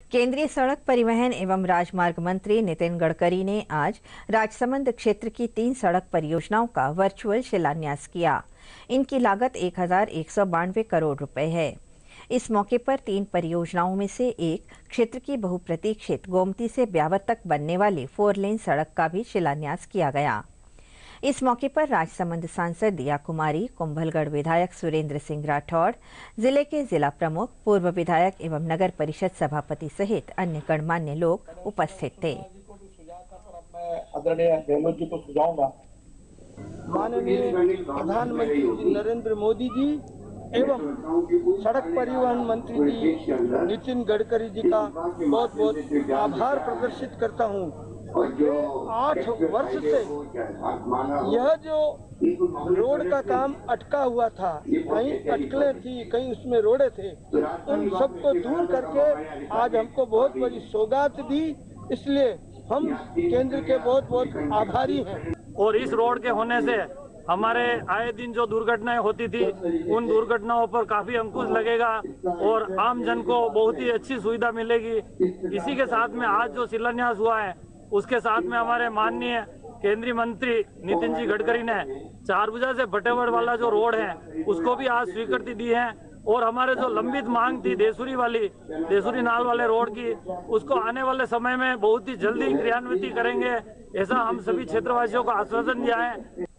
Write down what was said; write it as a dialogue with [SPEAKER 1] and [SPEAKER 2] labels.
[SPEAKER 1] केंद्रीय सड़क परिवहन एवं राजमार्ग मंत्री नितिन गडकरी ने आज राजसमंद क्षेत्र की 3 सड़क परियोजनाओं का वर्चुअल शिलान्यास किया। इनकी लागत 1192 करोड़ रुपए है। इस मौके पर 3 परियोजनाओं में से एक क्षेत्र की बहुप्रतीक्षित गोमती से ब्यावर तक बनने वाली 4 लेन सड़क का भी शिलान्यास किया गया। इस मौके पर राजसमंद सांसद दिया कुमारी, कुंभलगढ़ विधायक सुरेंद्र सिंह राठौड़, जिले के जिला प्रमुख, पूर्व विधायक एवं नगर परिषद सभापति सहित अन्य गणमान्य लोग उपस्थित थे।
[SPEAKER 2] आदरणीय गहलोत जी को सुझाऊंगा,
[SPEAKER 3] माननीय प्रधानमंत्री जी नरेंद्र मोदी जी एवं सड़क परिवहन मंत्री जी नितिन गडकरी जी का बहुत बहुत आभार प्रदर्शित करता हूं। 8 वर्ष से यह जो रोड का काम अटका हुआ था, कहीं अटकलें थी, कहीं उसमें रोडे थे, उन सबको दूर करके आज हमको बहुत बड़ी सौगात दी। इसलिए हम केंद्र के बहुत बहुत आभारी हैं।
[SPEAKER 4] और इस रोड के होने से हमारे आए दिन जो दुर्घटनाएं होती थी, उन दुर्घटनाओं पर काफी अंकुश लगेगा और आम जन को बहुत ही अच्छी सुविधा मिलेगी। इसी के साथ में आज जो शिलान्यास हुआ है, उसके साथ में हमारे माननीय केंद्रीय मंत्री नितिन जी गडकरी ने चारभुजा से भटेवड़ वाला जो रोड है, उसको भी आज स्वीकृति दी है। और हमारे जो लंबित मांग थी देसुरी नाल वाले रोड की, उसको आने वाले समय में बहुत ही जल्दी क्रियान्वित करेंगे, ऐसा हम सभी क्षेत्रवासियों को आश्वासन दिया है।